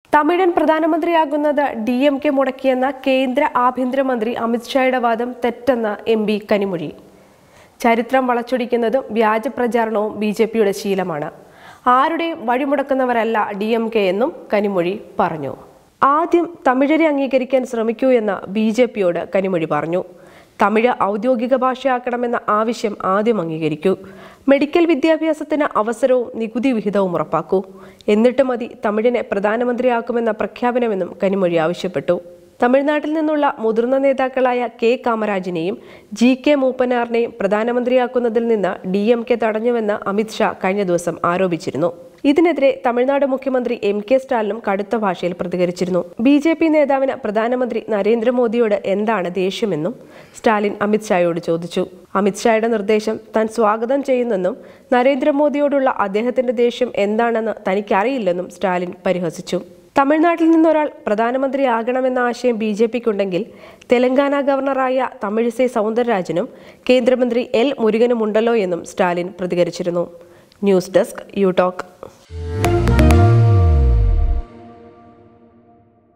തമിഴൻ പ്രധാനമന്ത്രിയാകുന്നത് DMK മുടക്കിയെന്ന കേന്ദ്ര ആഭ്യന്തരമന്ത്രി അമിത് ഷായുടെ വാദം തെറ്റെന്ന് MP കനിമൊഴി. ചരിത്രം വളച്ചൊടിക്കുന്നതും വ്യാജ പ്രചാരണവും BJPയുടെ ശീലമാണ്. ആരുടെയും വഴിമുടക്കുന്നവരല്ല DMK എന്നും കനിമൊഴി പറഞ്ഞു. ആദ്യം തമിഴരെ അംഗീകരിക്കാൻ ശ്രമിക്കൂ എന്ന് BJPയോട് കനിമൊഴി പറഞ്ഞു. തമിഴ് ഔദ്യോഗിക ഭാഷയാക്കണമെന്ന ആവശ്യം ആദ്യം അംഗീകരിക്കൂ. മെഡിക്കൽ വിദ്യാഭ്യാസത്തിന് അവസരവും നികുതി വിഹിതവും ഉറപ്പാക്കൂ. എന്നിട്ട് മതി തമിഴിനെ പ്രധാനമന്ത്രിയാക്കുമെന്ന പ്രഖ്യാപനമെന്നും കനിമൊഴി ആവശ്യപ്പെട്ടു. തമിഴ്നാട്ടിൽ നിന്നുള്ള മുതിർന്ന നേതാക്കളായ K കാമരാജിനെയും GK മൂപ്പനാറിനെയും പ്രധാനമന്ത്രിയാക്കുന്നതിൽ നിന്ന് DMK തടഞ്ഞുവെന്ന് അമിത് ഷാ കഴിഞ്ഞ ദിവസം ആരോപിച്ചിരുന്നു. ഇതിനെതിരെ തമിഴ്നാട് മുഖ്യമന്ത്രി MK സ്റ്റാലിനും കടുത്ത ഭാഷയിൽ പ്രതികരിച്ചിരുന്നു. BJP നേതാവിന് പ്രധാനമന്ത്രി നരേന്ദ്രമോദിയോട് എന്താണ് ദേഷ്യമെന്നും സ്റ്റാലിൻ അമിത് ഷായോട് ചോദിച്ചു. അമിത് ഷായുടെ നിർദ്ദേശം താൻ സ്വാഗതം ചെയ്യുന്നെന്നും നരേന്ദ്രമോദിയോടുള്ള അദ്ദേഹത്തിന്റെ ദേഷ്യം എന്താണെന്ന് തനിക്കറിയില്ലെന്നും സ്റ്റാലിൻ പരിഹസിച്ചു. തമിഴ്നാട്ടിൽ നിന്നൊരാൾ പ്രധാനമന്ത്രിയാകണമെന്ന ആശയം BJPക്കുണ്ടെങ്കിൽ തെലങ്കാന ഗവർണറായ തമിഴിസൈ സൗന്ദരരാജനും കേന്ദ്രമന്ത്രി L മുരുകനുമുണ്ടല്ലോ എന്നും സ്റ്റാലിൻ പ്രതികരിച്ചിരുന്നു. News desk you talk.